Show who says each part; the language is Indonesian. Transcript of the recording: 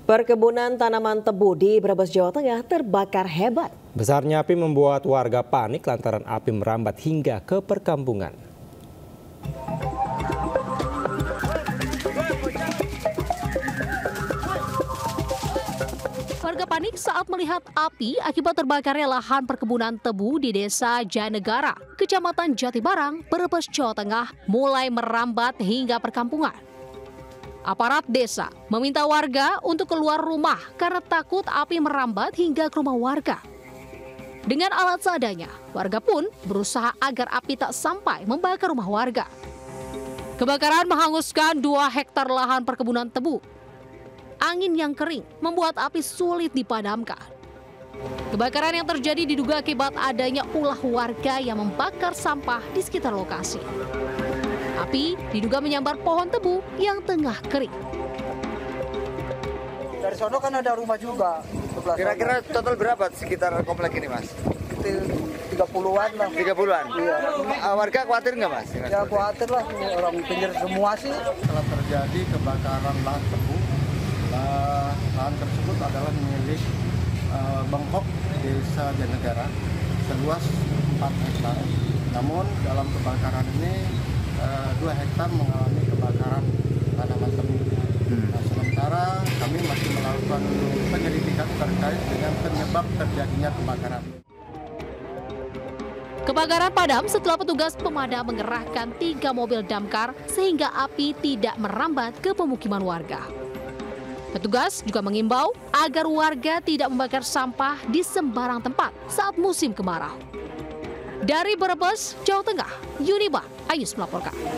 Speaker 1: Perkebunan tanaman tebu di Brebes, Jawa Tengah terbakar hebat.
Speaker 2: Besarnya api membuat warga panik lantaran api merambat hingga ke perkampungan.
Speaker 3: Warga panik saat melihat api akibat terbakarnya lahan perkebunan tebu di Desa Janegara, Kecamatan Jatibarang, Brebes, Jawa Tengah mulai merambat hingga perkampungan. Aparat desa meminta warga untuk keluar rumah karena takut api merambat hingga ke rumah warga. Dengan alat seadanya, warga pun berusaha agar api tak sampai membakar rumah warga. Kebakaran menghanguskan 2 hektar lahan perkebunan tebu. Angin yang kering membuat api sulit dipadamkan. Kebakaran yang terjadi diduga akibat adanya ulah warga yang membakar sampah di sekitar lokasi. Api diduga menyambar pohon tebu yang tengah kering.
Speaker 4: Dari sono kan ada rumah juga.
Speaker 5: Kira-kira total berapa sekitar komplek ini, Mas?
Speaker 4: 30-an lah.
Speaker 5: 30-an?
Speaker 4: Iya.
Speaker 5: Warga khawatir nggak, Mas?
Speaker 4: Ya khawatir lah, orang pinggir semua sih.
Speaker 6: Setelah terjadi kebakaran lahan tebu, lahan tersebut adalah milik Bang Hok, Desa Janegara, seluas 4 hektar. Namun dalam kebakaran ini 2 hektar mengalami kebakaran tanaman tebu. Nah, sementara kami masih melakukan penyelidikan terkait dengan penyebab terjadinya kebakaran.
Speaker 3: Kebakaran padam setelah petugas pemadam mengerahkan 3 mobil damkar sehingga api tidak merambat ke pemukiman warga. Petugas juga mengimbau agar warga tidak membakar sampah di sembarang tempat saat musim kemarau. Dari Brebes, Jawa Tengah, Yuniba Ayus melaporkan.